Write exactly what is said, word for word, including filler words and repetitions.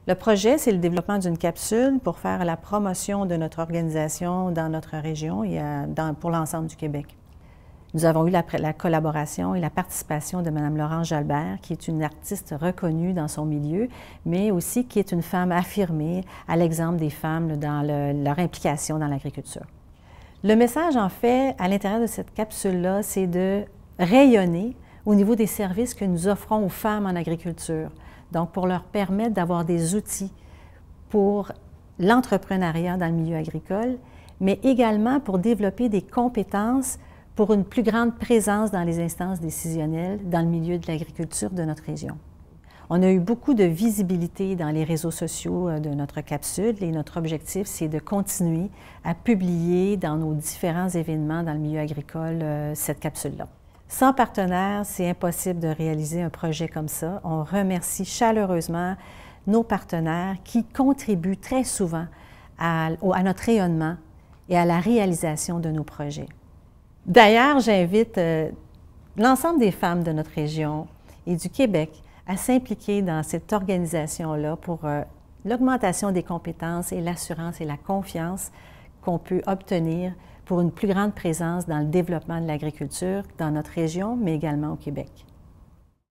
Le projet, c'est le développement d'une capsule pour faire la promotion de notre organisation dans notre région et à, dans, pour l'ensemble du Québec. Nous avons eu la, la collaboration et la participation de Mme Laurence Jalbert, qui est une artiste reconnue dans son milieu, mais aussi qui est une femme affirmée, à l'exemple des femmes dans le, leur implication dans l'agriculture. Le message, en fait, à l'intérieur de cette capsule-là, c'est de rayonner au niveau des services que nous offrons aux femmes en agriculture. Donc, pour leur permettre d'avoir des outils pour l'entrepreneuriat dans le milieu agricole, mais également pour développer des compétences pour une plus grande présence dans les instances décisionnelles dans le milieu de l'agriculture de notre région. On a eu beaucoup de visibilité dans les réseaux sociaux de notre capsule et notre objectif, c'est de continuer à publier dans nos différents événements dans le milieu agricole cette capsule-là. Sans partenaires, c'est impossible de réaliser un projet comme ça. On remercie chaleureusement nos partenaires qui contribuent très souvent à, à notre rayonnement et à la réalisation de nos projets. D'ailleurs, j'invite euh, l'ensemble des femmes de notre région et du Québec à s'impliquer dans cette organisation-là pour euh, l'augmentation des compétences et l'assurance et la confiance qu'on peut obtenir pour une plus grande présence dans le développement de l'agriculture dans notre région, mais également au Québec.